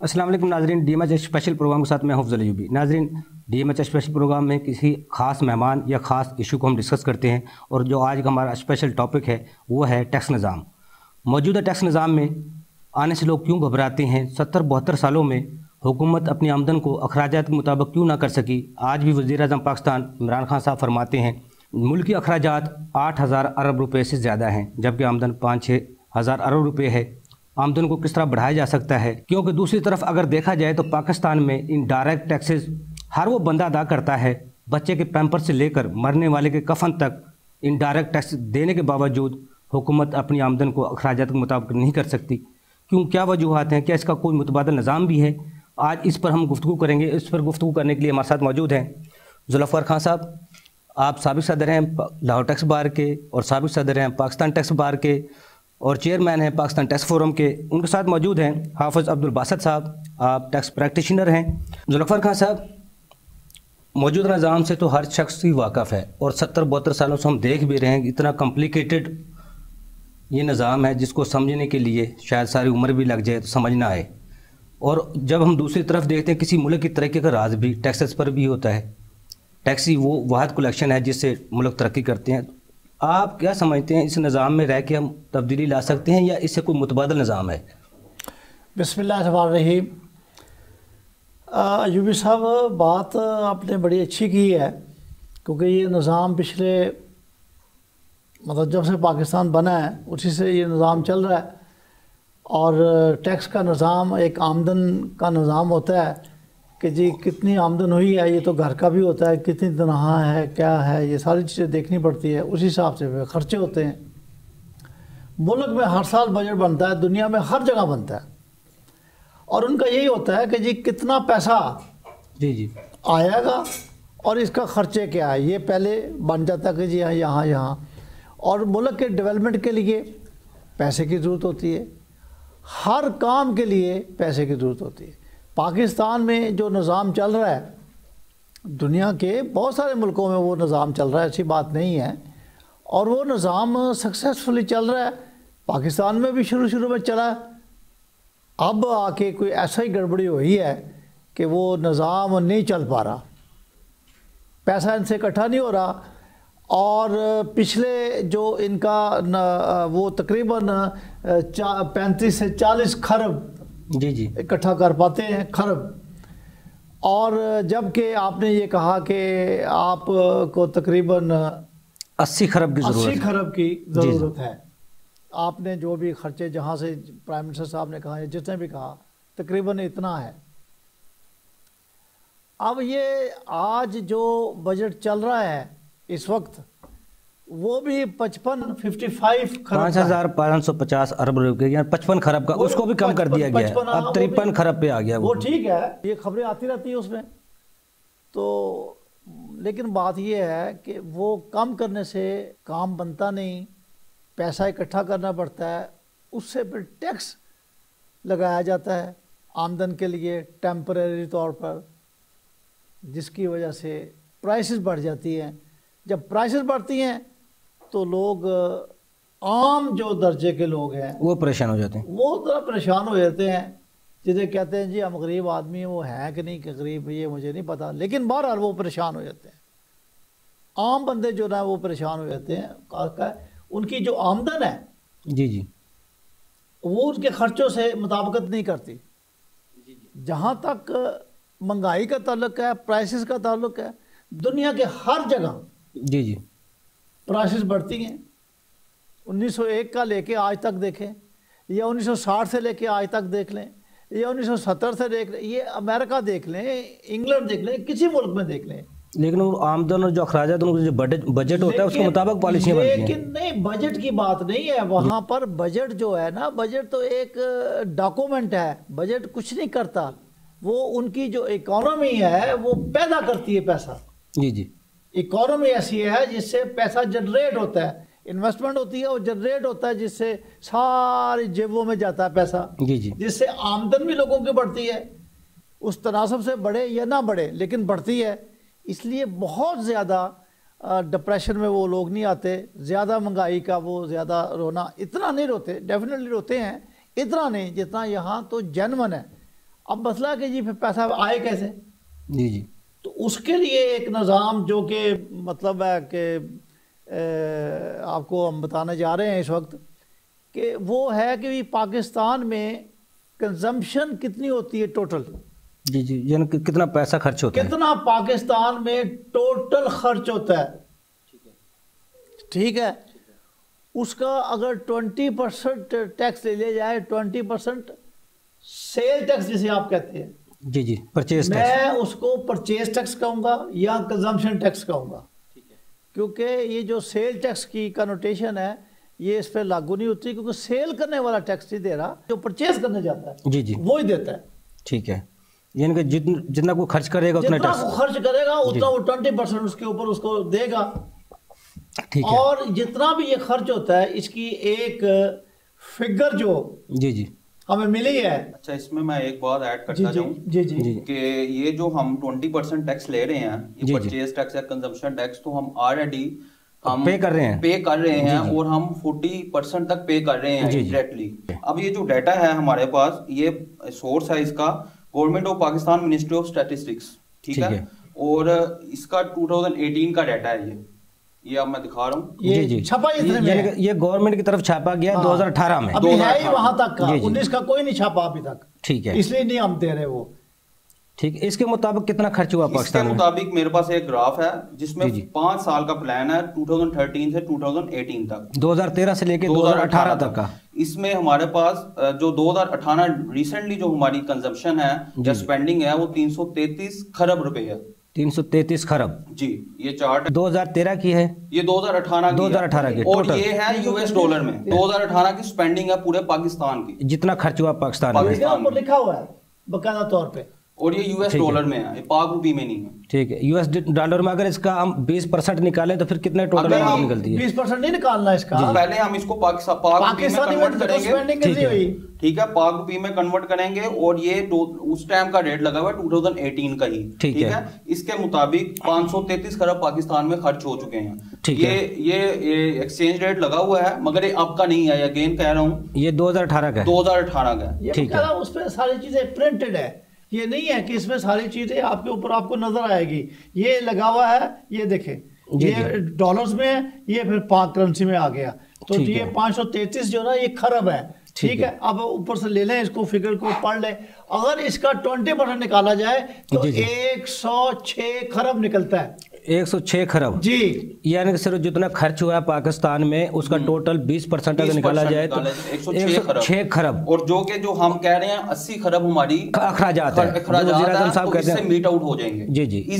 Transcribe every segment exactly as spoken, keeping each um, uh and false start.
अस्सलाम वालेकुम नाजरीन, D M H special program के साथ मैं हफ्ज़ अली। नाजरीन, D M H special program में किसी ख़ास मेहमान या ख़ास इशू को हम डिस्कस करते हैं, और जो आज का हमारा स्पेशल टॉपिक है वो है टैक्स निज़ाम। मौजूदा टैक्स निज़ाम में आने से लोग क्यों घबराते हैं? सत्तर बहत्तर सालों में हुकूमत अपनी आमदन को अखराजात के मुताबिक क्यों ना कर सकी? आज भी वज़ीर आज़म पाकिस्तान इमरान खान साहब फरमाते हैं मुल्की अखराजात आठ हज़ार अरब रुपये से ज़्यादा हैं, जबकि आमदन पाँच छः हज़ार अरब रुपये है। आमदन को किस तरह बढ़ाया जा सकता है? क्योंकि दूसरी तरफ अगर देखा जाए तो पाकिस्तान में इनडायरेक्ट टैक्सेस हर वो बंदा अदा करता है, बच्चे के पैम्पर से लेकर मरने वाले के कफन तक इनडायरेक्ट टैक्स देने के बावजूद हुकूमत अपनी आमदन को अखराजात के मुताबिक नहीं कर सकती। क्यों, क्या वजूहात हैं? क्या इसका कोई मुतबादल निज़ाम भी है? आज इस पर हम गुफ्तगू करेंगे। इस पर गुफ्तगू करने के लिए हमारे साथ मौजूद हैं जुल्फ़िकार खान साहब। आप साबिक़ सदर हैं लाहौर टैक्स बार के, और साबिक़ सदर हैं पाकिस्तान टैक्स बार के, और चेयरमैन हैं पाकिस्तान टैक्स फोरम के। उनके साथ मौजूद हैं हाफ़िज़ अब्दुल बासित साहब, आप टैक्स प्रैक्टिशनर हैं। जुल्फ़िकार खान साहब, मौजूदा निज़ाम से तो हर शख्स ही वाक़फ़ है, और सत्तर बहत्तर सालों से हम देख भी रहे हैं इतना कम्प्लिकेटेड ये निज़ाम है जिसको समझने के लिए शायद सारी उम्र भी लग जाए तो समझ ना आए। और जब हम दूसरी तरफ देखते हैं किसी मुल्क की तरक्की का राज भी टैक्सेस पर भी होता है। टैक्स ही वो वाहिद कलेक्शन है जिससे मुल्क तरक्की करते हैं। आप क्या समझते हैं, इस निज़ाम में रह के हम तब्दीली ला सकते हैं या इससे कोई मुतबादल निज़ाम है? बिस्मिल्लाहिर्रहमानिर्रहीम। अयूबी साहब, बात आपने बड़ी अच्छी की है, क्योंकि ये निज़ाम पिछले मतलब जब से पाकिस्तान बना है उसी से ये निज़ाम चल रहा है। और टैक्स का निज़ाम एक आमदन का निज़ाम होता है कि जी कितनी आमदन हुई है, ये तो घर का भी होता है, कितनी तनख्वाह है, क्या है, ये सारी चीज़ें देखनी पड़ती है। उसी हिसाब से खर्चे होते हैं। मुल्क में हर साल बजट बनता है, दुनिया में हर जगह बनता है, और उनका यही होता है कि जी कितना पैसा जी जी आएगा और इसका खर्चे क्या है, ये पहले बन जाता है कि जी हाँ यहाँ यहाँ। और मुल्क के डेवलपमेंट के लिए पैसे की ज़रूरत होती है, हर काम के लिए पैसे की ज़रूरत होती है। पाकिस्तान में जो निज़ाम चल रहा है, दुनिया के बहुत सारे मुल्कों में वो निज़ाम चल रहा है, ऐसी बात नहीं है, और वो निज़ाम सक्सेसफुली चल रहा है। पाकिस्तान में भी शुरू शुरू में चला, अब आके कोई ऐसा ही गड़बड़ी हुई है कि वो निज़ाम नहीं चल पा रहा, पैसा इनसे इकट्ठा नहीं हो रहा। और पिछले जो इनका न, वो तकरीबन पैंतीस से चालीस खरब जी जी इकट्ठा कर पाते हैं, खरब। और जबकि आपने ये कहा कि आपको तकरीबन अस्सी खरब की अस्सी ज़रूरत खरब की ज़रूरत है। आपने जो भी खर्चे जहाँ से प्राइम मिनिस्टर साहब ने कहा या जिसने भी कहा, तकरीबन इतना है। अब ये आज जो बजट चल रहा है इस वक्त, वो भी पचपन फिफ्टी फाइव खरब पाँच हज़ार पाँच सौ पचास अरब रुपये या पचपन खरब का, उसको भी कम कर दिया गया है, अब तिरपन खरब पे आ गया। वो ठीक है, ये खबरें आती रहती है उसमें तो, लेकिन बात ये है कि वो कम करने से काम बनता नहीं, पैसा इकट्ठा करना पड़ता है, उससे फिर टैक्स लगाया जाता है आमदन के लिए टेम्परेरी तौर पर, जिसकी वजह से प्राइसेस बढ़ जाती हैं। जब प्राइसेस बढ़ती हैं तो लोग, आम जो दर्जे के लोग हैं वो परेशान हो जाते हैं, वो ज़रा परेशान हो जाते हैं, जिन्हें कहते हैं जी हम गरीब आदमी हैं, वो हैं कि नहीं कि गरीब, ये मुझे नहीं पता, लेकिन बहरहाल वो परेशान हो जाते हैं। आम बंदे जो ना वो परेशान हो जाते हैं। उनकी जो आमदन है जी जी वो उनके खर्चों से मुताबिकत नहीं करती। जहाँ तक महंगाई का ताल्लुक है, प्राइसेस का ताल्लुक है, दुनिया के हर जगह जी जी प्राइसेस बढ़ती हैं। उन्नीस सौ एक का लेके आज तक देखें, या उन्नीस सौ साठ से लेके आज तक देख लें, या उन्नीस सौ सत्तर से देख लें, ये अमेरिका देख लें, इंग्लैंड देख लें, किसी मुल्क में देख लें, लेकिन वो आमदन और जो अखराजात, उनका जो बजट बजट होता है उसके मुताबिक पॉलिसियाँ बनती हैं। लेकिन नहीं, बजट की बात नहीं है वहाँ पर। बजट जो है ना, बजट तो एक डॉक्यूमेंट है, बजट कुछ नहीं करता। वो उनकी जो इकोनॉमी है वो पैदा करती है पैसा। जी जी इकोनॉमी ऐसी है जिससे पैसा जनरेट होता है, इन्वेस्टमेंट होती है, वो जनरेट होता है, जिससे सारी जेबों में जाता है पैसा, जी जी जिससे आमदन भी लोगों की बढ़ती है, उस तनासब से बढ़े या ना बढ़े लेकिन बढ़ती है। इसलिए बहुत ज़्यादा डिप्रेशन में वो लोग नहीं आते, ज़्यादा महंगाई का वो ज़्यादा रोना, इतना नहीं रोते, डेफिनेटली रोते हैं, इतना नहीं जितना यहाँ तो जेन्युइन है। اب مسئلہ کہ جی پھر پیسہ آئے کیسے؟ جی جی تو اس کے لیے ایک نظام جو کہ مطلب ہے کہ آپ کو ہم بتانے جا رہے ہیں اس وقت کہ وہ ہے کہ پاکستان میں کنزمپشن کتنی ہوتی ہے ٹوٹل. جی جی یعنی کہ کتنا پیسہ خرچ ہوتا ہے, کتنا پاکستان میں ٹوٹل خرچ ہوتا ہے, ٹھیک ہے. اس کا اگر ٹوینٹی پرسنٹ ٹیکس لے لیا جائے, ٹوینٹی پرسنٹ سیل ٹیکس جسے آپ کہتے ہیں, جی جی پرچیز ٹیکس, میں اس کو پرچیز ٹیکس کہوں گا یا کنزمپشن ٹیکس کہوں گا, کیونکہ یہ جو سیل ٹیکس کی کنوٹیشن ہے یہ اس پہ لاگو نہیں ہوتی, کیونکہ سیل کرنے والا ٹیکس نہیں دے رہا, جو پرچیز کرنے جاتا ہے جی جی وہی دیتا ہے. ٹھیک ہے, یعنی کہ جتنا جتنا کوئی خرچ کرے گا اتنا جتنا ٹیکس وہ خرچ کرے گا اتنا وہ ٹوینٹی پرسینٹ اس کے اوپر اس کو دے گا. ٹھیک ہے, اور جتنا بھی یہ خرچ ہوتا ہے اس کی ایک فگر جو جی جی ہمیں ملی ہے. اچھا اس میں میں ایک بات ایڈ جی کرتا جی جاؤں جی جی کہ یہ جو ہم ٹوینٹی پرسینٹ ٹیکس لے رہے ہیں, یہ پرچیز ٹیکس یا کنزمپشن ٹیکس, تو ہم آلریڈی ہم پے کر رہے ہیں پے کر رہے ہیں اور ہم فورٹی پرسینٹ تک پے کر رہے ہیں انڈائریکٹلی. اب یہ جو ڈیٹا ہے ہمارے پاس, یہ سورس ہے اس کا government of Pakistan ministry of statistics, ٹھیک ہے, اور اس کا ٹو تھاؤزینڈ ایٹین کا ڈیٹا ہے. یہ یہ اب میں دکھا رہا ہوں, یہ جی چھپا یہ گورنمنٹ کی طرف چھاپا گیا دو ہزار اٹھارہ میں, ابھی ہے ہی وہاں تک کا, انیس کا کوئی نہیں چھاپا ابھی تک. ٹھیک ہے, اس لیے نہیں ہم دے رہے وہ. ٹھیک ہے, اس کے مطابق کتنا خرچ ہوا پاکستان میں؟ اس کے مطابق میرے پاس ایک گراف ہے جس میں پانچ سال کا پلان ہے, ٹو تھاؤزینڈ تھرٹین سے ٹو تھاؤزینڈ ایٹین تک, دو ہزار تیرہ سے لے کے دو ہزار اٹھارہ تک کا. اس میں ہمارے پاس جو دو ہزار اٹھارہ ریسنٹلی جو ہماری کنزمپشن ہے یا اسپینڈنگ ہے وہ تین سو تینتیس خرب روپے ہے. تین سو تینتیس خرب جی, یہ چارٹ دو ہزار تیرہ کی ہے, یہ دو ہزار اٹھارہ دو ہزار اٹھارہ کی, اور یہ ہے یو ایس ڈالر میں دو ہزار اٹھارہ کی اسپینڈنگ ہے پورے پاکستان کی, جتنا خرچ ہوا پاکستان میں لکھا ہوا ہے باقاعدہ طور پہ, اور یہ یو ایس ڈالر میں ہے, پاک روپی میں نہیں ہے. ٹھیک ہے, یو ایس ڈالر میں اگر اس کا ہم بیس پرسنٹ نکالیں تو پھر کتنے ٹوٹل نکلتی ہے؟ بیس پرسنٹ نہیں نکالنا اس کا, پہلے ہم اس کو پاک روپی میں کنورٹ کریں گے, ٹھیک ہے, پاک روپی میں کنورٹ کریں گے, اور یہ اس ٹائم کا ریٹ لگا ہوا ہے ٹو تھاؤزینڈ ایٹین کا ہی, ٹھیک ہے. اس کے مطابق پانچ سو تینتیس خرب پاکستان میں خرچ ہو چکے ہیں. یہ یہ ایکسچینج ریٹ لگا ہوا ہے مگر یہ اب کا نہیں ہے, اگین کہہ رہا ہوں یہ دو ہزار اٹھارہ کا, دو ہزار اٹھارہ کا ہے. ٹھیک ہے, اس پہ ساری چیزیں پرنٹڈ ہے, یہ نہیں ہے کہ اس میں ساری چیزیں آپ کے اوپر آپ کو نظر آئے گی. یہ لگا ہوا ہے, یہ دیکھیں یہ ڈالرز میں ہے, یہ پھر پاک کرنسی میں آ گیا, تو یہ پانچ سو تینتیس جو نا یہ خرب ہے, ٹھیک ہے. اب اوپر سے لے لیں اس کو, فگر کو پڑھ لیں, اگر اس کا ٹوینٹی پرسینٹ نکالا جائے تو ایک سو چھ خرب نکلتا ہے. ایک سو چھ خرب جی, یعنی کہ صرف جتنا خرچ ہوا ہے پاکستان میں اس کا ٹوٹل بیس پرسینٹ اگر نکالا جائے تو ایک سو چھ خرب, اور جو کہ جو ہم کہہ رہے ہیں اسی خرب ہماری اخراجات ہیں, وزیر اعظم صاحب کہتے ہیں میٹ آؤٹ ہو جائیں گے. جی جی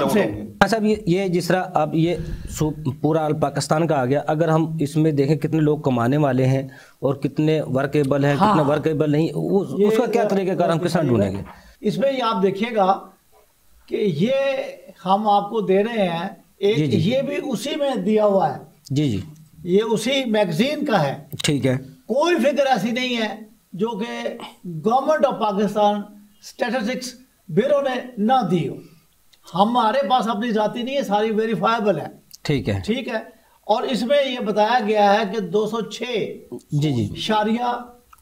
صاحب, یہ جس طرح اب یہ پورا پاکستان کا آ گیا, اگر ہم اس میں دیکھیں کتنے لوگ کمانے والے ہیں اور کتنے ورکیبل ہیں, کتنے ورکیبل نہیں, اس کا کیا طریقہ کار ہم کس طرح ڈھونڈیں گے؟ اس میں یہ آپ دیکھیے گا کہ یہ ہم آپ کو دے رہے ہیں ایک, یہ بھی اسی میں دیا ہوا ہے. جی جی, یہ اسی میگزین کا ہے. ٹھیک ہے, کوئی فگر ایسی نہیں ہے جو کہ government of Pakistan statistics bureau نے نہ دی ہو. ہمارے پاس اپنی ذاتی نہیں ہے, ساری ویریفائبل ہے. ٹھیک ہے ٹھیک ہے, اور اس میں یہ بتایا گیا ہے کہ دو سو چھ جی جی اشاریہ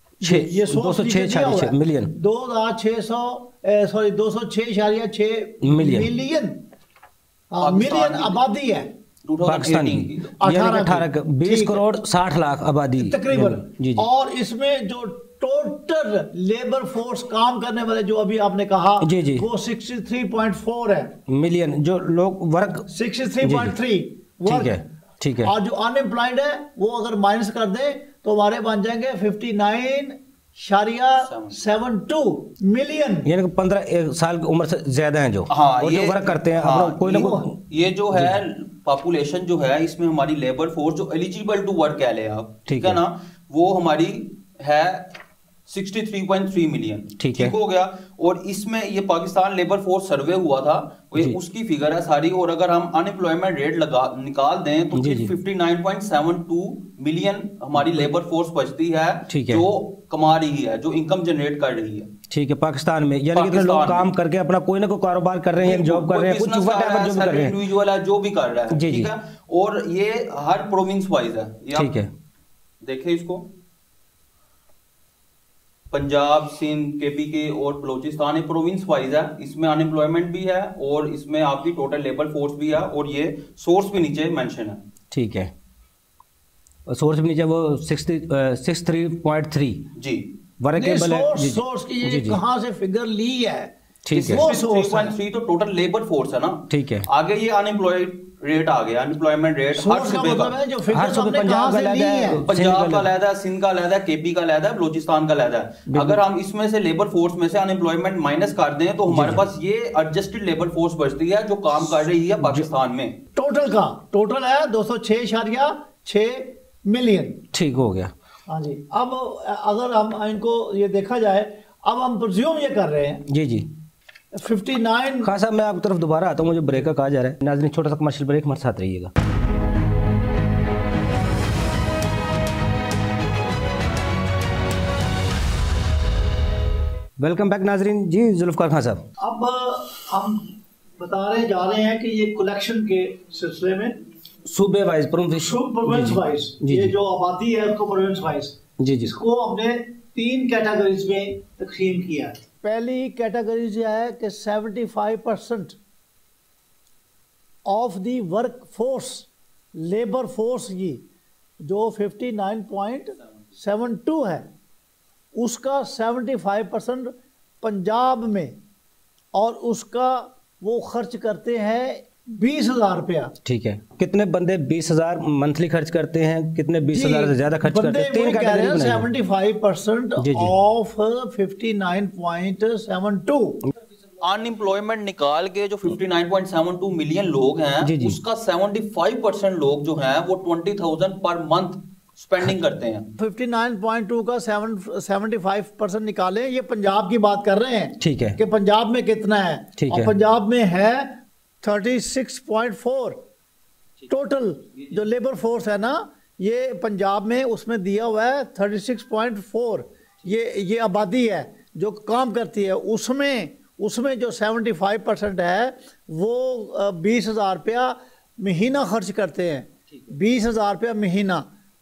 یہ دو سو چھ ملین دو ہزار چھ سو سوری دو سو چھ اشاریہ چھ ملین ملین آبادی ہے پاکستان کی, اٹھارہ بیس کروڑ ساٹھ لاکھ آبادی تقریباً. اور اس میں جو ٹوٹل لیبر فورس کام کرنے والے جو ابھی آپ نے کہا جی جی وہ سکسٹی تھری پوائنٹ فور ہے ملین, جو لوگ work sixty three point three ٹھیک ہے, ٹھیک ہے, اور جو ان امپلائڈ ہے وہ اگر مائنس کر دیں تو ہمارے بن جائیں گے ففٹی نائن اشاریہ سیون ٹو ملین, یعنی کہ پندرہ سال کی عمر سے زیادہ ہیں جو جو ورک کرتے ہیں. کوئی نہ کوئی یہ جو ہے پاپولیشن جو ہے اس میں ہماری لیبر فورس جو ایلیجیبل ٹو ورک کہہ لیں آپ, ٹھیک ہے نا, وہ ہماری ہے sixty three point three million, ٹھیک ہو گیا. اور اس میں یہ پاکستان لیبر فورس سروے ہوا تھا, اس کی فگر ہے ساری, اور اگر ہم ان امپلائمنٹ ریٹ لگا نکال دیں تو fifty nine point seven two million ہماری لیبر فورس بچتی ہے جو کما رہی ہے, جو انکم جنریٹ کر رہی ہے. ٹھیک ہے, پاکستان میں یعنی کہ لوگ کام کر کے اپنا کوئی نہ کوئی کاروبار کر رہے ہیں, جاب کر رہے ہیں, کچھ جو انڈیویجول ہے جو بھی کر رہا ہے, ٹھیک ہے, اور یہ ہر پروونس وائز ہے. ٹھیک ہے, دیکھیں اس کو, पंजाब, सिंध, के पी के और बलूचिस्तान ये प्रोविंस वाइज है, इसमें अनएम्प्लॉयमेंट भी है और इसमें आपकी टोटल लेबर फोर्स भी है और ये सोर्स भी नीचे मेंशन है। ठीक है, सोर्स भी नीचे वो सिक्स थ्री पॉइंट थ्री जी वर्केबल है। सोर्स, सोर्स की ये कहाँ से फिगर ली है? ठीक है, वो सोर्स है तो टोटल लेबर फोर्स है ना। ठीक है, आगे ये अनएम्प्लॉयड रेट आ गया, अनएम्प्लॉयमेंट रेट हर सूबे का, जो फिगर हमने पंजाब का ली है, पंजाब का अलग है, सिंध का अलग है, केपी का अलग है, बलूचिस्तान का अलग है। अगर हम इसमें से लेबर फोर्स में से अनएम्प्लॉयमेंट माइनस कर दें तो हमारे पास ये एडजस्टेड लेबर फोर्स बचती है जो काम कर रही है पाकिस्तान में। टोटल का टोटल है दो सौ छह इशारिया छह मिलियन। ठीक हो गया। हाँ जी, अब अगर हम इनको ये देखा जाए, अब हम प्रिज्यूम ये कर रहे हैं जी जी उनसठ। खान साहब मैं आपकी तरफ दोबारा आता हूँ, मुझे ब्रेक का कहा जा रहा है। नाज़रीन छोटा सा कमर्शियल ब्रेक, हमारे साथ रहिएगा। वेलकम बैक नाज़रीन। जी जुल्फ़कार खान साहब, अब हम बता रहे जा रहे हैं कि ये कलेक्शन के सिलसिले में सूबे वाइज प्रोविंस वाइज ये जो आबादी है उसको प्रोविंस वाइज जी जी इसको हमने तीन कैटेगरीज में तकसीम किया है। पहली कैटेगरी जो है कि पचहत्तर percent of the work force, labour force की जो उनसठ पॉइंट सात दो है उसका पचहत्तर परसेंट पंजाब में, और उसका वो खर्च करते हैं बीस हजार रुपया। ठीक है, कितने बंदे बीस हजार मंथली खर्च करते हैं, कितने बीस हजार से ज्यादा खर्च करते हैं? तीन कैटेगरी बनाई है। पचहत्तर परसेंट ऑफ उनसठ पॉइंट सात दो अनएम्प्लॉयमेंट निकाल के जो उनसठ पॉइंट सात दो मिलियन लोग हैं जी जी। उसका पचहत्तर परसेंट लोग जो हैं वो बीस हज़ार पर मंथ स्पेंडिंग करते हैं। उनसठ पॉइंट दो का पचहत्तर परसेंट निकालें, ये पंजाब की बात कर रहे हैं। ठीक है, कि पंजाब में कितना है, और पंजाब में है छत्तीस पॉइंट चार टोटल जो लेबर फोर्स है ना, ये पंजाब में उसमें दिया हुआ है छत्तीस पॉइंट चार। ये ये आबादी है जो काम करती है, उसमें उसमें जो पचहत्तर परसेंट है वो बीस हजार रुपया महीना खर्च करते हैं। बीस हजार रुपया महीना।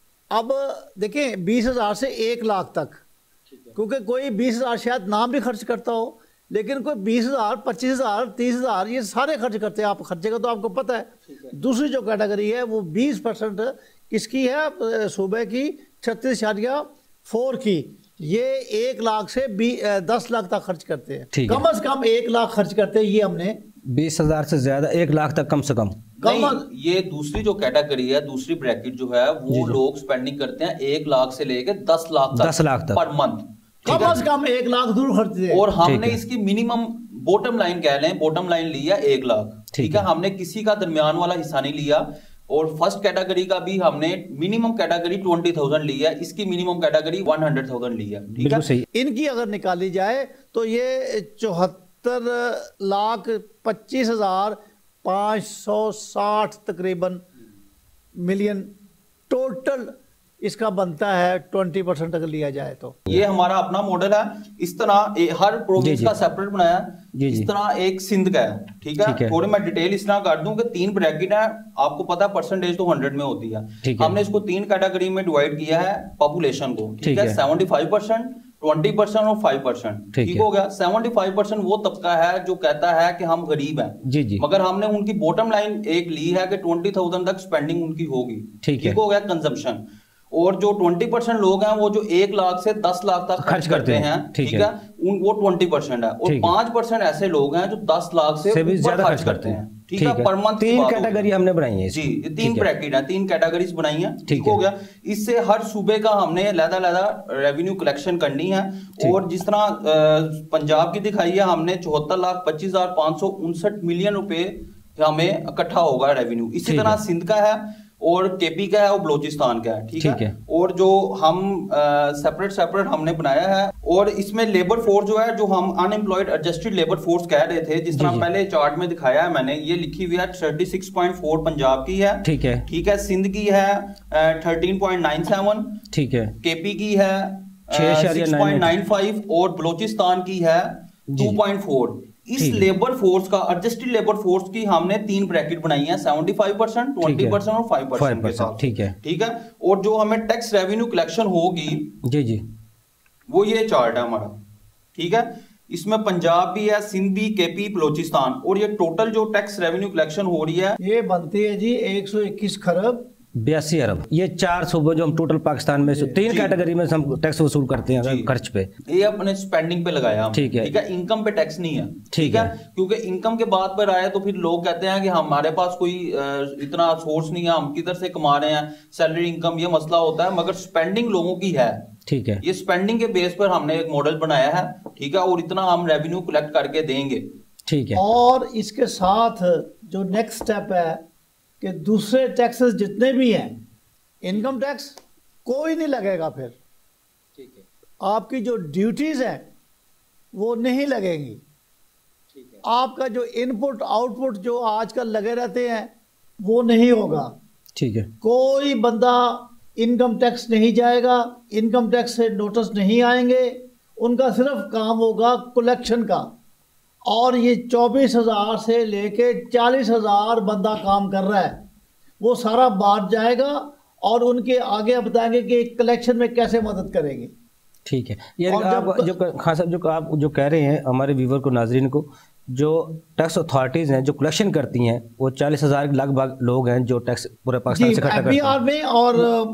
अब देखें बीस हजार से एक लाख तक, क्योंकि कोई बीस हजार शायद ना भी खर्च करता हो, लेकिन कोई बीस हजार पच्चीस हजार तीस हजार ये सारे खर्च करते हैं। आप खर्चे का तो आपको पता है। दूसरी जो कैटेगरी है वो बीस परसेंट किसकी है, सूबे की छत्तीस इशारिया फोर की, ये एक लाख से दस लाख तक खर्च करते हैं। कम अज कम एक लाख खर्च करते हैं। ये हमने बीस हजार से ज्यादा एक लाख तक कम से कम। नहीं, ये दूसरी जो कैटेगरी है, दूसरी ब्रैकेट जो है वो लोग स्पेंडिंग करते हैं एक लाख से लेके दस लाख तक, दस लाख तक पर मंथ। कम अज कम एक लाख दूर खर्चते हैं। और हमने इसकी मिनिमम बॉटम लाइन कह लें, बॉटम लाइन लिया एक लाख। ठीक है, हमने किसी का दरमियान वाला हिस्सा नहीं लिया। और फर्स्ट कैटेगरी का भी हमने मिनिमम कैटेगरी ट्वेंटी थाउजेंड लिया, इसकी minimum category one hundred thousand लिया। ठीक है, इनकी अगर निकाली जाए तो ये चौहत्तर लाख पच्चीस हजार पाँच सौ साठ तकरीबन मिलियन टोटल इसका बनता है। ट्वेंटी परसेंट अगर लिया जाए तो ये हमारा अपना मॉडल है। इस तरह ए, हर प्रोविंस का सेपरेट बनाया, इस तरह एक सिंध का है। ठीक है, है। थोड़ी मैं डिटेल इस तरह कर दूं कि तीन ब्रैकेट है, आपको पता है परसेंटेज तो हंड्रेड में होती है। हमने इसको तीन कैटेगरी में डिवाइड किया है पॉपुलेशन को। ठीक है, seventy five percent twenty percent और फाइव परसेंट। ठीक हो गया। सेवेंटी फाइव परसेंट वो तबका है जो कहता है कि हम गरीब हैं, जी जी। मगर हमने उनकी बॉटम लाइन एक ली है कि ट्वेंटी थाउजेंड तक स्पेंडिंग उनकी होगी। ठीक हो गया, कंजम्पशन। और जो बीस परसेंट लोग हैं वो जो एक लाख से दस लाख तक खर्च करते हैं, ठीक है, उन वो बीस परसेंट है। और पांच परसेंट ऐसे लोग हैं जो दस लाख से ऊपर खर्च करते हैं। ठीक है, पर मंथ तीन कैटेगरी हमने बनाई है जी, ये तीन ब्रैकेट है, तीन कैटेगरीज बनाई है। ठीक हो गया। इससे हर सूबे का हमने अलग-अलग रेवेन्यू कलेक्शन करनी है। और जिस तरह पंजाब की दिखाई है हमने चौहत्तर लाख पच्चीस हजार पांच सौ उनसठ मिलियन रुपए हमें इकट्ठा होगा रेवेन्यू। इसी तरह सिंध का है और केपी का है और बलूचिस्तान का है। ठीक है, है। और जो हम सेपरेट सेपरेट हमने बनाया है। और इसमें लेबर फोर्स जो है, जो हम अनएम्प्लॉयड एडजस्टेड लेबर फोर्स कह रहे थे, जिस तरह पहले चार्ट में दिखाया है मैंने, ये लिखी हुई है छत्तीस पॉइंट चार पंजाब की है। ठीक है, ठीक है। सिंध की है तेरह पॉइंट नौ सात। ठीक है, केपी की है छह पॉइंट नौ पाँच और बलूचिस्तान की है दो पॉइंट चार। इस लेबर फोर्स का एडजस्टेड लेबर फोर्स की हमने तीन ब्रैकेट बनाई है, पचहत्तर परसेंट, बीस परसेंट और पाँच परसेंट के साथ। ठीक है, ठीक है। और जो हमें टैक्स रेवेन्यू कलेक्शन होगी, जी जी, وہ یہ چارٹ ہے ہمارا, ٹھیک ہے. اس میں پنجاب بھی ہے, سندھ بھی, کے پی, بلوچستان, اور یہ ٹوٹل جو ٹیکس ریونیو کلیکشن ہو رہی ہے یہ بنتی ہے جی ایک سو اکیس خرب بیاسی ارب. یہ چار صوبے جو ہم ٹوٹل پاکستان میں تین کیٹیگری میں ہم ٹیکس وصول کرتے ہیں خرچ پہ. یہ اپنے سپینڈنگ پہ لگایا, ٹھیک ہے, انکم پہ ٹیکس نہیں ہے, ٹھیک ہے, کیونکہ انکم کے بات پر آیا تو پھر لوگ کہتے ہیں کہ ہمارے پاس کوئی اتنا سورس نہیں ہے, ہم کدھر سے کما رہے ہیں, سیلری انکم, یہ مسئلہ ہوتا ہے. مگر سپینڈنگ لوگوں کی ہے, ٹھیک ہے, یہ سپینڈنگ کے بیس پر ہم نے ایک ماڈل بنایا ہے, ٹھیک ہے, اور اتنا ہم ریونیو کلیکٹ کر کے دیں گے, ٹھیک ہے. اور اس کے ساتھ جو نیکسٹ سٹیپ ہے کہ دوسرے ٹیکسز جتنے بھی ہیں, انکم ٹیکس کوئی نہیں لگے گا, پھر ٹھیک ہے, آپ کی جو ڈیوٹیز ہیں وہ نہیں لگیں گی, ٹھیک ہے, آپ کا جو ان پٹ آؤٹ پٹ جو آج کل لگے رہتے ہیں وہ نہیں ہوگا, ٹھیک ہے. کوئی بندہ انکم ٹیکس نہیں جائے گا, انکم ٹیکس سے نوٹس نہیں آئیں گے, ان کا صرف کام ہوگا کلیکشن کا. اور یہ چوبیس ہزار سے لے کے چالیس ہزار بندہ کام کر رہا ہے, وہ سارا بات جائے گا اور ان کے آگے بتائیں گے کہ کلیکشن میں کیسے مدد کریں گے, ٹھیک ہے. یعنی آپ جو خان صاحب جو آپ جو کہہ رہے ہیں ہمارے ویور کو, ناظرین کو, جو ٹیکس اتھارٹیز ہیں جو کلیکشن کرتی ہیں وہ چالیس ہزار لگ بھگ لوگ ہیں جو ٹیکس پورے پاکستان سے اکٹھا کرتے ہیں میں اور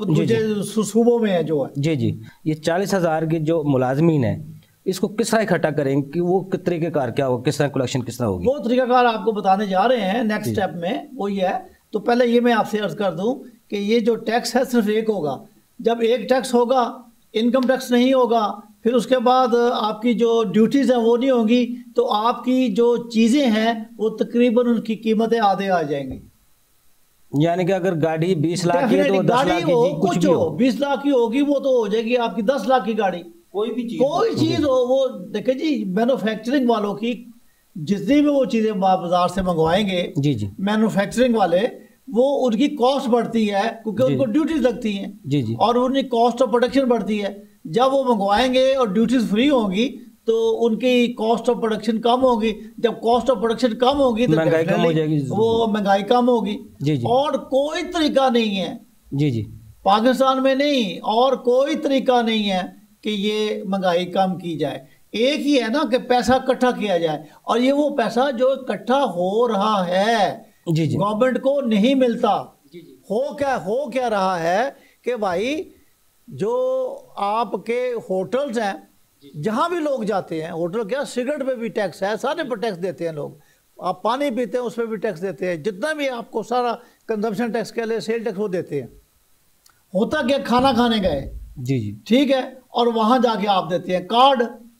صوبوں میں جو ہے. جی جی, یہ چالیس ہزار کے جو ملازمین ہیں اس کو کس طرح اکٹھا کریں کہ وہ کس طریقے کار کیا ہوگا, کس طرح کلیکشن کس طرح ہوگی؟ وہ طریقہ کار آپ کو بتانے جا رہے ہیں نیکسٹ اسٹیپ میں, وہ یہ ہے. تو پہلے یہ میں آپ سے عرض کر دوں کہ یہ جو ٹیکس ہے صرف ایک ہوگا. جب ایک ٹیکس ہوگا, انکم ٹیکس نہیں ہوگا, پھر اس کے بعد آپ کی جو ڈیوٹیز ہیں وہ نہیں ہوں گی, تو آپ کی جو چیزیں ہیں وہ تقریباً ان کی قیمتیں آدھے آ جائیں گی. یعنی کہ اگر گاڑی بیس لاکھ کی ہے تو دس لاکھ کی کچھ بھی ہو, بیس لاکھ کی ہوگی وہ تو ہو جائے گی آپ کی دس لاکھ کی گاڑی, کوئی بھی چیز کوئی چیز ہو. وہ دیکھیں جی مینوفیکچرنگ والوں کی جتنی بھی وہ چیزیں بازار سے منگوائیں گے, جی جی, مینوفیکچرنگ والے وہ ان کی کاسٹ بڑھتی ہے کیونکہ ان کو ڈیوٹیز لگتی ہیں, جی جی, اور ان کی کاسٹ آف پروڈکشن بڑھتی ہے. جب وہ منگوائیں گے اور ڈیوٹیز فری ہوں گی تو ان کی کاسٹ آف پروڈکشن کم ہوگی. جب کاسٹ آف پروڈکشن کم ہوگی تو مہنگائی کم ہو جائے گی, وہ مہنگائی کم ہوگی. جی جی, اور کوئی طریقہ نہیں ہے, جی جی, پاکستان میں نہیں, اور کوئی طریقہ نہیں ہے کہ یہ مہنگائی کم کی جائے. ایک ہی ہے نا کہ پیسہ اکٹھا کیا جائے, اور یہ وہ پیسہ جو اکٹھا ہو رہا ہے, جی جی, گورنمنٹ کو نہیں ملتا. جی جی, ہو کیا ہو کیا رہا ہے کہ بھائی جو آپ کے ہوٹلز ہیں, جہاں بھی لوگ جاتے ہیں, ہوٹل کیا, سگریٹ پہ بھی ٹیکس ہے, سارے پہ ٹیکس دیتے ہیں لوگ. آپ پانی پیتے ہیں اس پہ بھی ٹیکس دیتے ہیں, جتنا بھی آپ کو سارا کنزمپشن ٹیکس کے لئے سیل ٹیکس وہ دیتے ہیں. ہوتا کیا, کھانا کھانے گئے, جی جی, ٹھیک ہے, اور وہاں جا کے آپ دیتے ہیں کارڈ,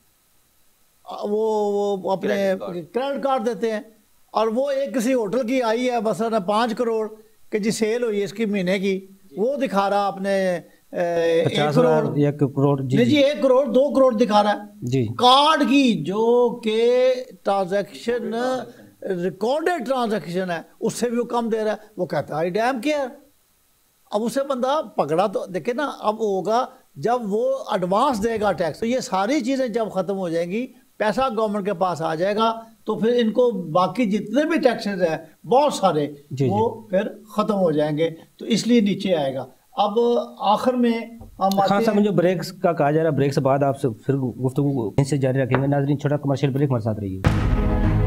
وہ اپنے کریڈٹ کارڈ دیتے ہیں, اور وہ ایک کسی ہوٹل کی آئی ہے مثلا پانچ کروڑ کہ جی سیل ہوئی اس کی مہینے کی, وہ دکھا رہا اپنے ایک کروڑ, ایک کروڑ, جی ایک کروڑ دو کروڑ دکھا رہا ہے جی, کارڈ کی جو کہ ٹرانزیکشن ریکارڈڈ ٹرانزیکشن ہے اس سے بھی وہ کم دے رہا ہے. وہ کہتا ہے ڈیم کیا. اب اسے بندہ پکڑا تو دیکھیں نا, اب ہوگا جب وہ ایڈوانس دے گا ٹیکس, تو یہ ساری چیزیں جب ختم ہو جائیں گی, پیسہ گورنمنٹ کے پاس آ جائے گا, تو پھر ان کو باقی جتنے بھی ٹیکسز ہیں بہت سارے جی وہ جی. پھر ختم ہو جائیں گے, تو اس لیے نیچے آئے گا. اب آخر میں ہم خان صاحب جو بریکس کا کہا جا رہا ہے, بریک سے بعد آپ سے پھر گفتگو سے جاری رکھیں گے. ناظرین چھوٹا کمرشل بریک ہمارے ساتھ رہیے.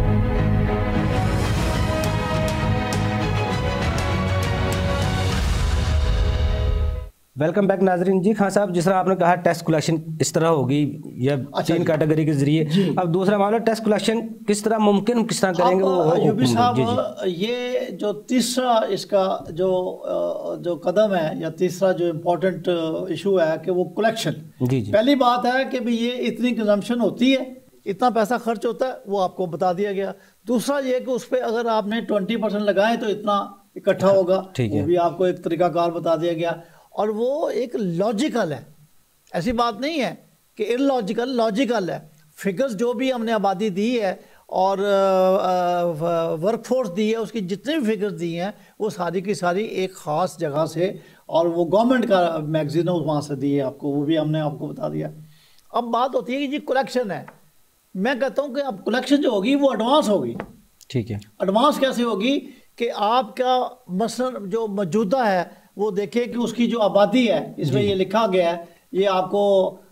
ویلکم بیک ناظرین. جی خان صاحب, جس طرح آپ نے کہا ٹیکس کلیکشن اس طرح ہوگی یا تین کیٹیگری کے ذریعے, اب دوسرا معاملہ ٹیکس کلیکشن کس طرح ممکن, کس طرح کریں گے وہ ایوبی صاحب. یہ جو تیسرا اس کا جو جو قدم ہے یا تیسرا جو امپورٹنٹ ایشو ہے کہ وہ کلیکشن. جی جی, پہلی بات ہے کہ بھی یہ اتنی کنزمپشن ہوتی ہے, اتنا پیسہ خرچ ہوتا ہے, وہ آپ کو بتا دیا گیا. دوسرا یہ کہ اس پہ اگر آپ نے ٹوینٹی پرسینٹ لگائیں تو اتنا اکٹھا ہوگا, وہ بھی آپ کو ایک طریقہ کار بتا دیا گیا. اور وہ ایک لاجیکل ہے, ایسی بات نہیں ہے کہ ان لاجیکل, لاجیکل ہے. فگرز جو بھی ہم نے آبادی دی ہے اور ورک فورس دی ہے, اس کی جتنے بھی فگرز دی ہیں وہ ساری کی ساری ایک خاص جگہ سے, اور وہ گورنمنٹ کا میگزین وہاں سے دی ہے آپ کو, وہ بھی ہم نے آپ کو بتا دیا. اب بات ہوتی ہے کہ جی کلیکشن ہے. میں کہتا ہوں کہ اب کلیکشن جو ہوگی وہ ایڈوانس ہوگی. ٹھیک ہے, ایڈوانس کیسے ہوگی کہ آپ کا مثلا جو موجودہ ہے وہ دیکھیں کہ اس کی جو آبادی ہے, اس میں یہ لکھا گیا ہے, یہ آپ کو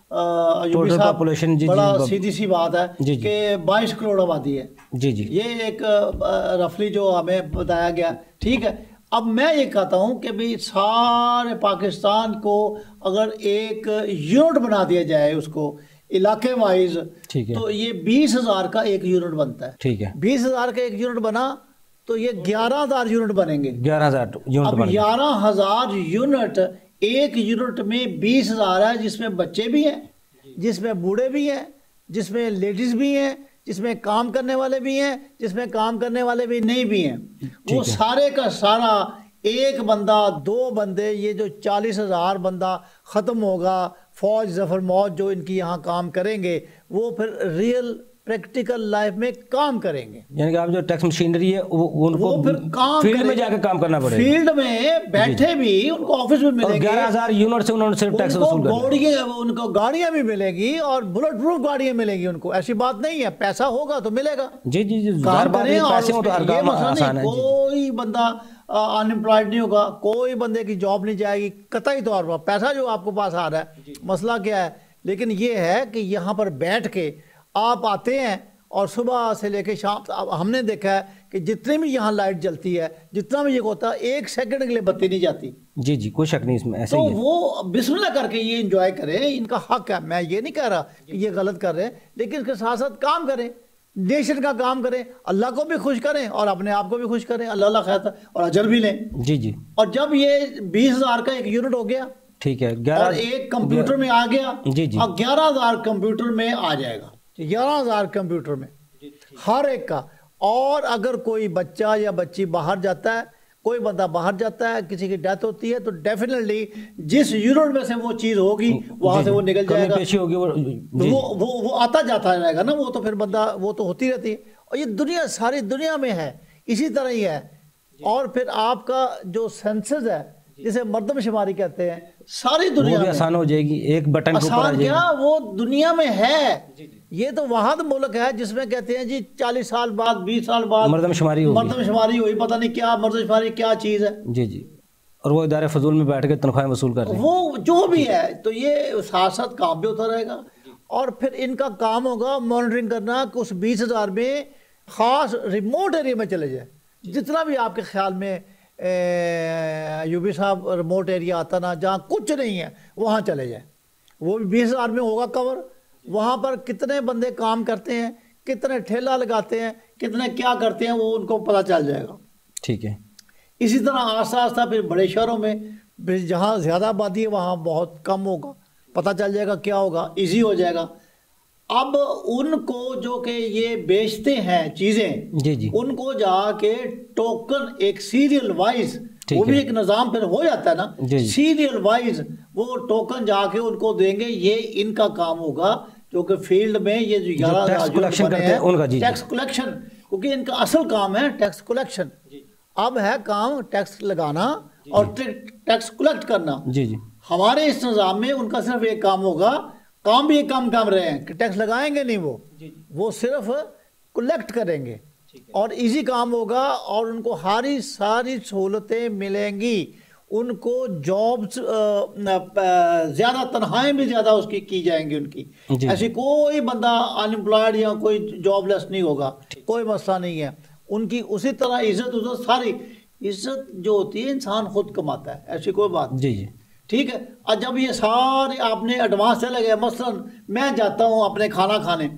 پاپولیشن بڑا سیدھی سی بات ہے کہ بائیس کروڑ آبادی ہے جی جی یہ ایک رفلی جو ہمیں بتایا گیا ٹھیک ہے. اب میں یہ کہتا ہوں کہ بھی سارے پاکستان کو اگر ایک یونٹ بنا دیا جائے اس کو علاقے وائز تو یہ بیس ہزار کا ایک یونٹ بنتا ہے. ٹھیک ہے بیس ہزار کا ایک یونٹ بنا تو یہ گیارہ ہزار یونٹ بنیں گے. گیارہ ہزار یونٹ اب گیارہ ہزار یونٹ ایک یونٹ میں بیس ہزار ہے جس میں بچے بھی ہیں جس میں بوڑھے بھی ہیں جس میں لیڈیز بھی ہیں جس میں کام کرنے والے بھی ہیں جس میں کام کرنے والے بھی نہیں بھی ہیں. وہ سارے کا سارا ایک بندہ دو بندے یہ جو چالیس ہزار بندہ ختم ہوگا فوج ظفر موج جو ان کی یہاں کام کریں گے وہ پھر ریئل پریکٹیکل لائف میں کام کریں گے. یعنی کہ آپ جو ٹیکس مشینری ہے ان کو فیلڈ میں جا کے کام کرنا پڑے گا. فیلڈ میں بیٹھے بھی ان کو آفس میں ملیں گے. گیارہ ہزار یونٹ سے انہوں نے صرف ٹیکس وصول کرنا. ان کو گاڑیاں بھی ملیں گی اور بلٹ پروف گاڑیاں ملیں گی ان کو. ایسی بات نہیں ہے پیسہ ہوگا تو ملے گا. جی جی جی پیسے ہوں تو ہر کام آسان ہے. کوئی بندہ ان امپلائڈ نہیں ہوگا کوئی بندے کی جاب نہیں جائے گی قطعی طور پر. پیسہ جو آپ کو پاس آ رہا ہے مسئلہ کیا ہے لیکن یہ ہے کہ یہاں پر بیٹھ کے آپ آتے ہیں اور صبح سے لے کے شام ہم نے دیکھا ہے کہ جتنے بھی یہاں لائٹ جلتی ہے جتنا بھی یہ ہوتا ہے ایک سیکنڈ کے لیے بتی نہیں جاتی. جی جی کوئی شک نہیں اس میں ایسا ہی ہے. تو وہ بسم اللہ کر کے یہ انجوائے کریں ان کا حق ہے. میں یہ نہیں کہہ رہا کہ یہ غلط کر رہے ہیں لیکن اس کے ساتھ ساتھ کام کریں نیشن کا کام کریں اللہ کو بھی خوش کریں اور اپنے آپ کو بھی خوش کریں. اللہ اللہ خیر اور اجر بھی لیں. جی جی اور جب یہ بیس ہزار کا ایک یونٹ ہو گیا ٹھیک ہے اور ایک کمپیوٹر میں آ گیا جی جی اور گیارہ ہزار کمپیوٹر میں آ جائے گا. گیارہ ہزار کمپیوٹر میں ہر ایک کا. اور اگر کوئی بچہ یا بچی باہر جاتا ہے کوئی بندہ باہر جاتا ہے کسی کی ڈیتھ ہوتی ہے تو ڈیفینیٹلی جس یونٹ میں سے وہ چیز ہوگی وہاں سے وہ نکل جائے گا. وہ وہ آتا جاتا رہے گا نا وہ تو پھر بندہ وہ تو ہوتی رہتی ہے. اور یہ دنیا ساری دنیا میں ہے اسی طرح ہی ہے. اور پھر آپ کا جو سینسز ہے جسے مردم شماری کہتے ہیں ساری دنیا میں آسان ہو جائے گی. ایک بٹن کے اوپر آ جائے گی. کیا وہ دنیا میں ہے. یہ تو واحد ملک ہے جس میں کہتے ہیں جی چالیس سال بعد بیس سال بعد مردم شماری ہوگی. مردم شماری ہوئی پتہ نہیں کیا مردم شماری کیا چیز ہے. جی جی اور وہ ادارے فضول میں بیٹھ کے تنخواہیں وصول کر رہے ہیں وہ جو بھی ہے. تو یہ ساتھ ساتھ کام بھی ہوتا رہے گا اور پھر ان کا کام ہوگا مانیٹرنگ کرنا کہ اس بیس ہزار میں خاص ریموٹ ایریا میں چلے جائے. جتنا بھی آپ کے خیال میں یوبی صاحب ریموٹ ایریا آتا نا جہاں کچھ نہیں ہے وہاں چلے جائیں. وہ بھی بیس ہزار میں ہوگا کور. وہاں پر کتنے بندے کام کرتے ہیں کتنے ٹھیلا لگاتے ہیں کتنے کیا کرتے ہیں وہ ان کو پتہ چل جائے گا. ٹھیک ہے. اسی طرح آہستہ آہستہ پھر بڑے شہروں میں جہاں زیادہ آبادی ہے وہاں بہت کم ہوگا پتہ چل جائے گا کیا ہوگا ایزی ہو جائے گا. اب ان کو جو کہ یہ بیچتے ہیں چیزیں جی جی ان کو جا کے ٹوکن ایک سیریل وائز وہ بھی ایک نظام پھر ہو جاتا ہے نا سیریل وائز وہ ٹوکن جا کے ان کو دیں گے. یہ ان کا کام ہوگا جو کہ فیلڈ میں یہ جو گیارہ ٹیکس کلیکشن کرتے ہیں ان کا. جی ٹیکس کلیکشن کیونکہ ان کا اصل کام ہے ٹیکس کلیکشن. اب ہے کام ٹیکس لگانا اور ٹیکس کلیکٹ کرنا. جی جی ہمارے اس نظام میں ان کا صرف ایک کام ہوگا. کام بھی ایک کام کام رہے ہیں کہ ٹیکس لگائیں گے نہیں وہ وہ صرف کلیکٹ کریں گے اور ایزی کام ہوگا اور ان کو ہاری ساری سہولتیں ملیں گی. ان کو جابس زیادہ تنخواہیں بھی زیادہ اس کی کی جائیں گی ان کی. ایسی کوئی بندہ ان امپلائڈ یا کوئی جاب لیس نہیں ہوگا. کوئی مسئلہ نہیں ہے. ان کی اسی طرح عزت عزت ساری عزت جو ہوتی ہے انسان خود کماتا ہے ایسی کوئی بات. جی جی ٹھیک ہے. اور جب یہ سارے آپ نے ایڈوانس چلے گئے مثلا میں جاتا ہوں اپنے کھانا کھانے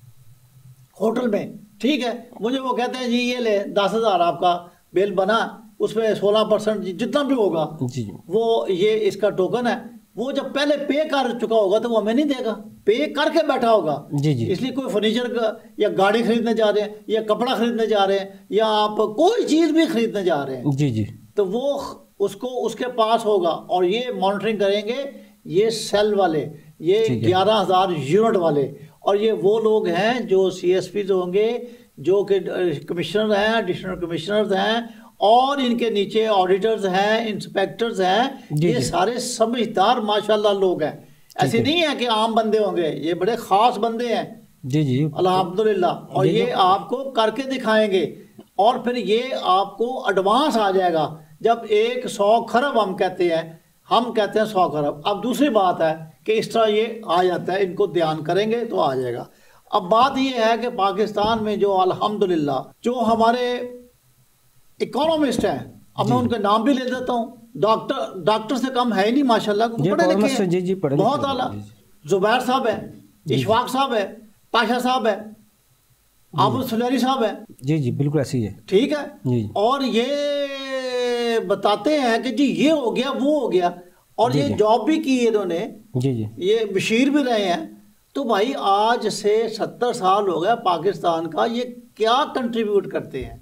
ہوٹل میں ٹھیک ہے مجھے وہ کہتے ہیں جی یہ لے دس ہزار آپ کا بل بنا اس میں سولہ پرسنٹ جتنا بھی ہوگا وہ یہ اس کا ٹوکن ہے. وہ جب پہلے پے کر چکا ہوگا تو وہ ہمیں نہیں دے گا. پے کر کے بیٹھا ہوگا. جی جی اس لیے کوئی فرنیچر کا یا گاڑی خریدنے جا رہے ہیں یا کپڑا خریدنے جا رہے ہیں یا آپ کوئی چیز بھی خریدنے جا رہے ہیں جی جی تو وہ اس کو اس کے پاس ہوگا اور یہ مانیٹرنگ کریں گے یہ سیل والے یہ گیارہ ہزار یونٹ والے. اور یہ وہ لوگ ہیں جو سی ایس پیز ہوں گے جو کہ کمشنر ہیں ایڈیشنل کمشنرز ہیں اور ان کے نیچے آڈیٹرز ہیں انسپیکٹرز ہیں. یہ سارے سمجھدار ماشاءاللہ لوگ ہیں. ایسے نہیں ہے کہ عام بندے ہوں گے یہ بڑے خاص بندے ہیں. جی جی الحمدللہ. اور یہ آپ کو کر کے دکھائیں گے اور پھر یہ آپ کو ایڈوانس آ جائے گا. جب ایک سو کھرب ہم کہتے ہیں ہم کہتے ہیں سو خرب. اب دوسری بات ہے کہ اس طرح یہ آ جاتا ہے, ان کو دھیان کریں گے تو آ جائے گا. اب بات یہ ہے کہ پاکستان میں جو الحمدللہ جو ہمارے اکانومسٹ ہیں, اب میں ان کے نام بھی لے دیتا ہوں, ڈاکٹر ڈاکٹر سے کم ہے ہی نہیں ماشاءاللہ, پڑھے لکھے ہیں بہت اعلیٰ. زبیر صاحب ہے, اشفاق صاحب ہے, پاشا صاحب ہے, عابد سلیری صاحب ہے. جی جی بالکل ایسی ہے. ٹھیک ہے, اور یہ بتاتے ہیں کہ جی یہ ہو گیا وہ ہو گیا, اور یہ جاب بھی کی انہوں نے, جی جی یہ بشیر بھی رہے ہیں. تو بھائی آج سے ستر سال ہو گیا پاکستان کا, یہ کیا کنٹریبیوٹ کرتے ہیں؟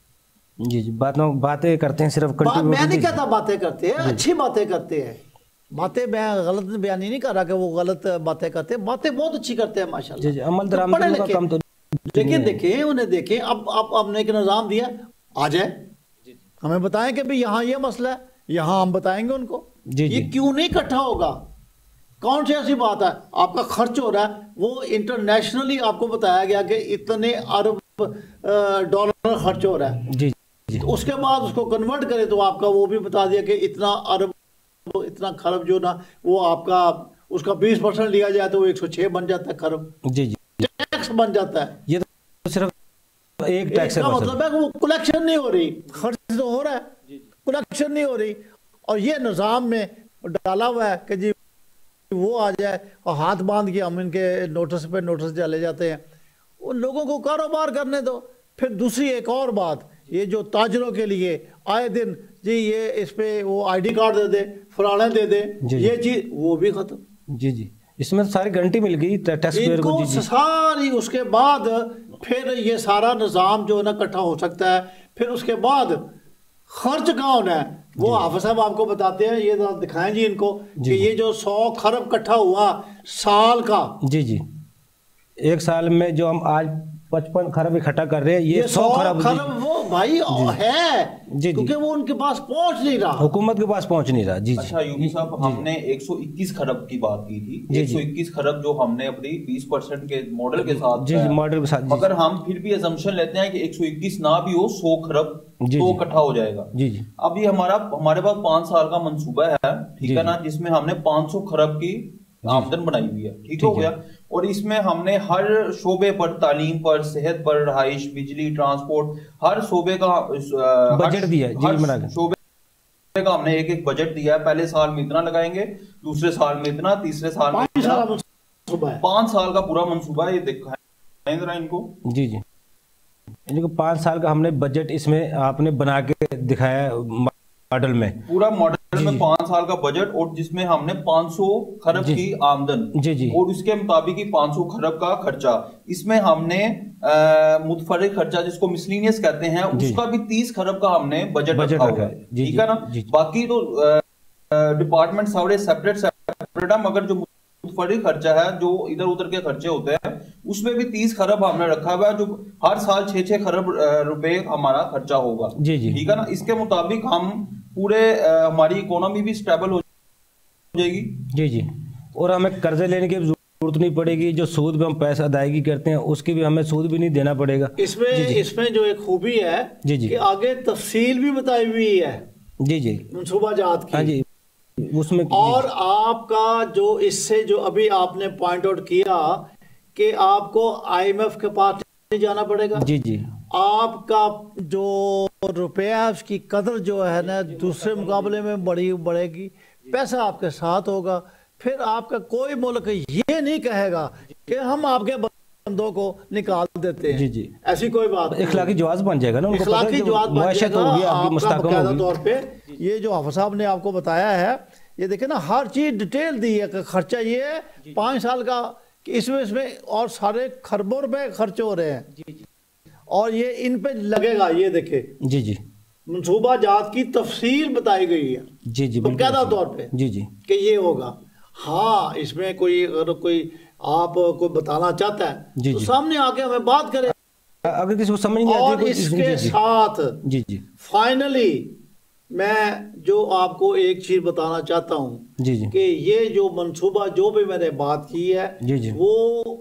جی جی باتوں باتیں کرتے ہیں صرف. میں نہیں کہتا باتیں کرتے ہیں, اچھی باتیں کرتے ہیں. باتیں میں غلط بیانی نہیں کر رہا کہ وہ غلط باتیں کرتے ہیں, باتیں بہت اچھی کرتے ہیں ماشاءاللہ. جی جی عمل درآمد کا کم تو لیکن دیکھیں انہیں دیکھیں, اب اب ہم نے ایک نظام دیا, آ جائے ہمیں بتائیں کہ بھئی یہاں یہ مسئلہ ہے, یہاں ہم بتائیں گے ان کو. یہ کیوں نہیں اکٹھا ہوگا؟ کون سی ایسی بات ہے؟ آپ کا خرچ ہو رہا ہے, وہ انٹرنیشنلی آپ کو بتایا گیا کہ اتنے ارب ڈالر خرچ ہو رہا ہے. جی جی اس کے بعد اس کو کنورٹ کرے تو آپ کا وہ بھی بتا دیا کہ اتنا ارب اتنا خرب جو نا وہ آپ کا اس کا بیس پرسنٹ لیا جائے تو وہ ایک سو چھ بن جاتا ہے خرب. جی جی ٹیکس بن جاتا ہے. یہ تو صرف ایک ٹیکس کا مطلب ہے کہ وہ کلیکشن نہیں ہو رہی, خرچ تو ہو رہا ہے, کلیکشن نہیں ہو رہی. اور یہ نظام میں ڈالا ہوا ہے کہ جی وہ آ جائے اور ہاتھ باندھ کے ہم ان کے نوٹس پہ نوٹس چلے جاتے ہیں. ان لوگوں کو کاروبار کرنے دو. پھر دوسری ایک اور بات, یہ جو تاجروں کے لیے آئے دن جی یہ اس پہ وہ آئی ڈی کارڈ دے دے, فلانے دے دے, یہ چیز وہ بھی ختم. جی جی اس میں ساری گارنٹی مل گئی ٹیکس پیئر کو. ساری اس کے بعد پھر یہ سارا نظام جو ہے نا اکٹھا ہو سکتا ہے. پھر اس کے بعد خرچ کہاں ہونا ہے وہ حافظ صاحب آپ کو بتاتے ہیں. یہ دکھائیں جی ان کو کہ یہ جو سو خرب اکٹھا ہوا سال کا. جی جی ایک سال میں جو ہم آج پچپن خرب اکٹھا کر رہے ہیں, یہ سو خرب خرب وہ بھائی ہے کیونکہ وہ ان کے پاس پہنچ نہیں رہا, حکومت کے پاس پہنچ نہیں رہا. جی اچھا یوبی صاحب, ہم نے ایک سو اکیس خرب کی بات کی تھی. ایک سو اکیس خرب جو ہم نے اپنی بیس پرسنٹ کے ماڈل کے ساتھ, جی ماڈل کے ساتھ, اگر ہم پھر بھی اسمپشن لیتے ہیں کہ ایک سو اکیس نہ بھی ہو, سو خرب تو اکٹھا ہو جائے گا. جی جی اب یہ ہمارا ہمارے پاس پانچ سال کا منصوبہ ہے, ٹھیک ہے نا, جس میں ہم نے پانچ سو خرب کی آمدن بنائی ہوئی ہے. ٹھیک ہو گیا. اور اس میں ہم نے ہر شعبے پر, تعلیم پر, صحت پر, رہائش, بجلی, ٹرانسپورٹ, ہر شعبے کا بجٹ دیا ہے. ہر شعبے کا ہم نے ایک ایک بجٹ دیا ہے. پہلے سال میں اتنا لگائیں گے, دوسرے سال میں اتنا, تیسرے سال میں اتنا. پانچ سال کا پورا منصوبہ ہے, یہ دکھائیں ذرا ان کو. جی جی پانچ سال کا ہم نے بجٹ اس میں آپ نے بنا کے دکھایا ماڈل میں, پورا ماڈل میں پانچ سال کا بجٹ, اور جس میں ہم نے پانچ سو خرب کی آمدن, جی جی اور اس کے مطابق ہی پانچ سو خرب کا خرچہ. اس میں ہم نے متفرق خرچہ جس کو مسلینیس کہتے ہیں, اس کا بھی تیس خرب کا ہم نے بجٹ رکھا ہوا ہے. ٹھیک ہے نا. باقی تو ڈپارٹمنٹ سارے سیپریٹ سیپریٹ ہیں, مگر جو متفرق خرچہ ہے جو ادھر ادھر کے خرچے ہوتے ہیں اس میں بھی تیس خرب ہم نے رکھا ہوا ہے, جو ہر سال چھ چھ خرب روپے ہمارا خرچہ ہوگا. جی جی ٹھیک ہے نا. اس کے مطابق ہم پورے ہماری اکانومی بھی سٹیبل ہو جائے گی. جی جی اور ہمیں قرضے لینے کی ضرورت نہیں پڑے گی. جو سود پہ ہم پیسہ ادائیگی کرتے ہیں اس کی بھی ہمیں سود بھی نہیں دینا پڑے گا. اس میں اس میں جو ایک خوبی ہے جی جی کہ آگے تفصیل بھی بتائی ہوئی ہے. جی جی منصوبہ جات کی. ہاں جی اس میں, اور آپ کا جو اس سے جو ابھی آپ نے پوائنٹ آؤٹ کیا کہ آپ کو آئی ایم ایف کے پاس نہیں جانا پڑے گا. جی جی آپ کا جو روپیہ اس کی قدر جو ہے نا دوسرے مقابلے میں بڑی بڑھے گی, پیسہ آپ کے ساتھ ہوگا. پھر آپ کا کوئی ملک یہ نہیں کہے گا کہ ہم آپ کے بندوں کو نکال دیتے ہیں. جی جی ایسی کوئی بات, اخلاقی جواز بن جائے گا نا, اخلاقی جواز بن جائے گا. آپ کا باقاعدہ طور پہ یہ جو حافظ صاحب نے آپ کو بتایا ہے, یہ دیکھیں نا ہر چیز ڈیٹیل دی ہے کہ خرچہ یہ ہے پانچ سال کا, کہ اس میں اس میں اور سارے خربوں روپے خرچ ہو رہے ہیں, اور یہ ان پہ لگے گا. یہ دیکھیں جی جی منصوبہ جات کی تفصیل بتائی گئی ہے جی جی باقاعدہ طور پہ جی جی کہ یہ ہوگا. ہاں اس میں کوئی اگر کوئی آپ کو بتانا چاہتا ہے تو سامنے آ کے ہمیں بات کرے, اگر کسی کو سمجھ نہیں آتی. اور اس کے ساتھ جی جی فائنلی میں جو آپ کو ایک چیز بتانا چاہتا ہوں جی جی کہ یہ جو منصوبہ جو بھی میں نے بات کی ہے جی جی وہ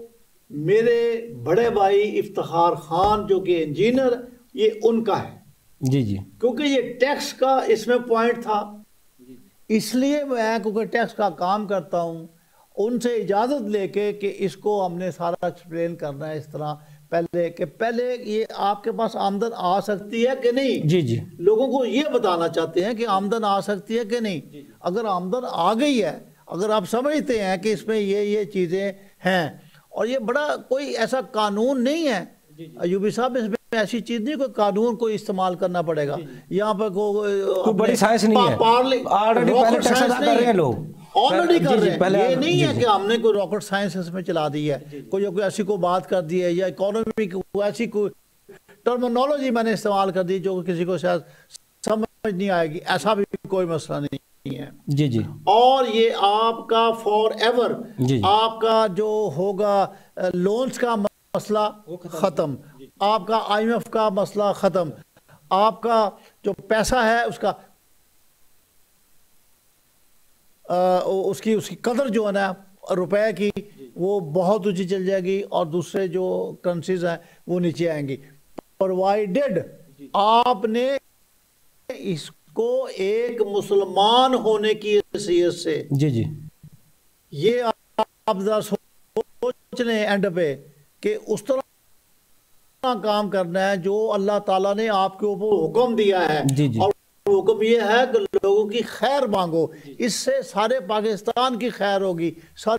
میرے بڑے بھائی افتخار خان جو کہ انجینئر, یہ ان کا ہے. جی جی کیونکہ یہ ٹیکس کا اس میں پوائنٹ تھا اس لیے میں کیونکہ ٹیکس کا کام کرتا ہوں ان سے اجازت لے کے کہ اس کو ہم نے سارا ایکسپلین کرنا ہے اس طرح پہلے کہ پہلے یہ آپ کے پاس آمدن آ سکتی ہے کہ نہیں. جی جی لوگوں کو یہ بتانا چاہتے ہیں کہ آمدن آ سکتی ہے کہ نہیں. اگر آمدن آ گئی ہے، اگر آپ سمجھتے ہیں کہ اس میں یہ یہ چیزیں ہیں، اور یہ بڑا کوئی ایسا قانون نہیں ہے ایوبی صاحب، اس میں ایسی چیز نہیں کوئی قانون کوئی استعمال کرنا پڑے گا. یہاں پہ کوئی بڑی سائنس نہیں ہے، آلریڈی پہلے ٹیکس ادا کر رہے ہیں لوگ، آلریڈی کر رہے ہیں. یہ نہیں ہے کہ ہم نے کوئی راکٹ سائنس اس میں چلا دی ہے، کوئی کوئی ایسی کوئی بات کر دی ہے، یا اکانومی کی ایسی کوئی ٹرمینالوجی میں نے استعمال کر دی جو کسی کو شاید سمجھ نہیں آئے گی. ایسا بھی کوئی مسئلہ نہیں ہے. جی جی اور یہ آپ کا فار ایور آپ کا جو ہوگا لونز کا مسئلہ ختم، آپ کا آئی ایم ایف کا مسئلہ ختم، آپ کا جو پیسہ ہے اس کا اس کی اس کی قدر جو ہے نا روپے کی وہ بہت اونچی چل جائے گی، اور دوسرے جو کرنسیز ہیں وہ نیچے آئیں گی. پرووائڈڈ آپ نے اس کو ایک مسلمان ہونے کی حیثیت سے، جی جی یہ آپ ذرا سوچ لیں اینڈ پہ کہ اس طرح کام کرنا ہے جو اللہ تعالیٰ نے آپ کے اوپر حکم دیا ہے. جی جی اور حکم یہ ہے کہ لوگوں کی خیر مانگو، اس سے سارے پاکستان کی خیر ہوگی، ساری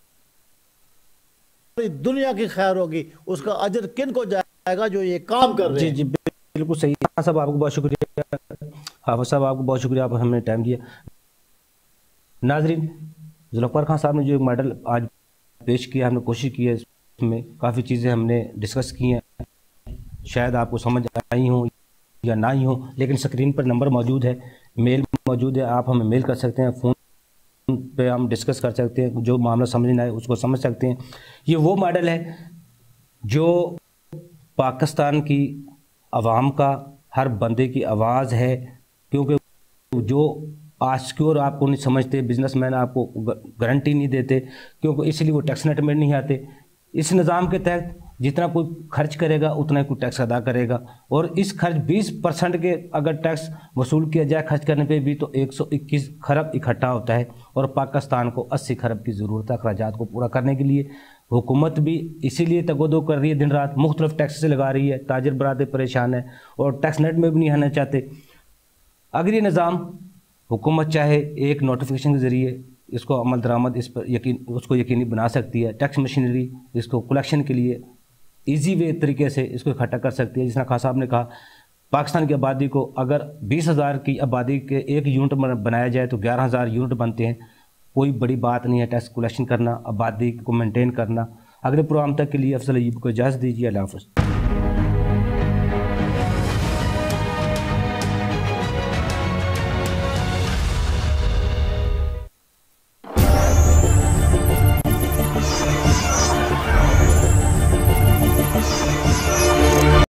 دنیا کی خیر ہوگی. اس کا اجر کن کو جائے گا جو یہ کام کر رہے ہیں. جی جی بالکل صحیح. حافظ صاحب آپ کو بہت شکریہ، حافظ صاحب آپ کو بہت شکریہ، آپ ہم نے ٹائم دیا. ناظرین، ذوالفقار خان صاحب نے جو ماڈل آج پیش کیا، ہم نے کوشش کی ہے اس میں کافی چیزیں ہم نے ڈسکس کی ہیں، شاید آپ کو سمجھ آئی ہوں یا نہ ہی ہوں، لیکن سکرین پر نمبر موجود ہے، میل موجود ہے، آپ ہمیں میل کر سکتے ہیں، فون پہ ہم ڈسکس کر سکتے ہیں، جو معاملہ سمجھ نہ آئے اس کو سمجھ سکتے ہیں. یہ وہ ماڈل ہے جو پاکستان کی عوام کا، ہر بندے کی آواز ہے، کیونکہ جو آسکیور آپ کو نہیں سمجھتے، بزنس مین آپ کو گارنٹی نہیں دیتے، کیونکہ اس لیے وہ ٹیکس نیٹ میں نہیں آتے. اس نظام کے تحت جتنا کوئی خرچ کرے گا اتنا ہی کوئی ٹیکس ادا کرے گا، اور اس خرچ بیس پرسنٹ کے اگر ٹیکس وصول کیا جائے خرچ کرنے پہ بھی تو ایک سو اکیس خرب اکٹھا ہوتا ہے، اور پاکستان کو اسی خرب کی ضرورت ہے اخراجات کو پورا کرنے کے لیے. حکومت بھی اسی لیے تگودو کر رہی ہے، دن رات مختلف ٹیکس سے لگا رہی ہے، تاجر برادری پریشان ہے اور ٹیکس نیٹ میں بھی نہیں آنا چاہتے. اگر یہ نظام حکومت چاہے ایک نوٹیفیکیشن کے ذریعے اس کو عمل درآمد اس پر یقین اس کو یقینی بنا سکتی ہے، ٹیکس مشینری اس کو کلیکشن کے لیے ایزی وے طریقے سے اس کو اکٹھا کر سکتی ہے. جس طرح خان صاحب نے کہا، پاکستان کی آبادی کو اگر بیس ہزار کی آبادی کے ایک یونٹ بنایا جائے تو گیارہ ہزار یونٹ بنتے ہیں. کوئی بڑی بات نہیں ہے ٹیکس کلیکشن کرنا، آبادی کو مینٹین کرنا. اگلے پروگرام تک کے لیے افضل ایوب کو اجازت دیجیے. اللہ حافظ.